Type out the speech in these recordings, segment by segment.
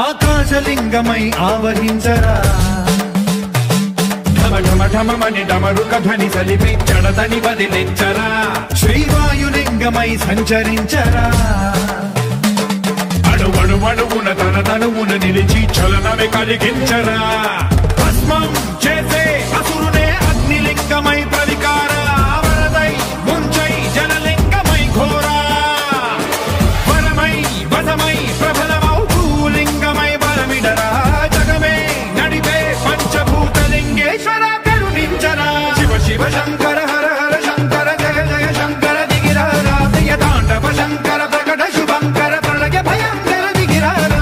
ఆకాశలింగమై ఆవహించరా ఢమఢమని డమరుక ధ్వని సలిపి జడదని వదిలించరా శ్రీవాయులింగమై సంచరించరా అణువణువున తన తనువున నిలిచి చలనమే కలిగించరా భస్మం చేసే అసురునే అగ్నిలింగమై ప్రవికార వరదై ముంచై జలలింగమై ఘోరా వరమై వదమై ప్రబలమౌ భూలింగమై బలమిడరా జగమే నడిపే పంచభూతలింగేశ్వర కరుణించరా శివ శివ శంకర హర హర శంకర జయ జయ శంకర దిగిరారా ప్రియ తాండవ శంకర ప్రకట శుభంకర ప్రళయ భయంకర దిగిరారా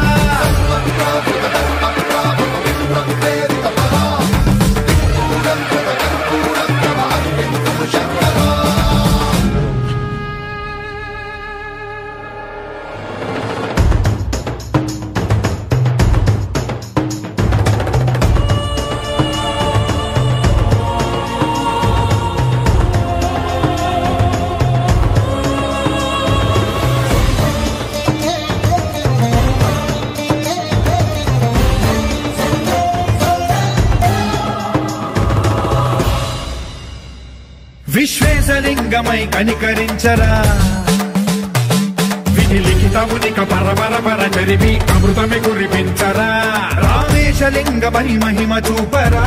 విశ్వేశలింగమై కనికరించరా విధి లిఖితమునిక పరపర చరివి అమృతమి కురిపించరా రామేశలింగమై మహిమ చూపరా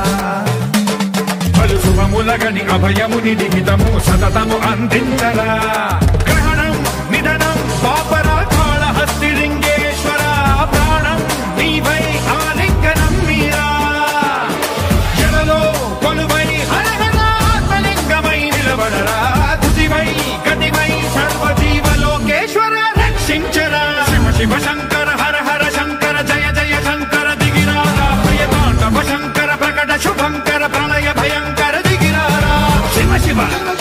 పలు శుభములగని అభయముని లిఖితము సతతము అందించరా గ్రహణం నిధనం పాపరా కాళహస్తిలింగేశ్వర ప్రాణం నీవై ఆలింగనం మీరా జలలో కొలువై తుదివై గతివై సర్వజీవలోకేశ్వర రక్షించరా శివ శివ శంకర హర హర శంకర జయ జయ శంకర దిగిరారా ప్రియ తాండవ శంకర ప్రకట శుభంకర ప్రళయ భయంకర దిగిరారా శివ శివ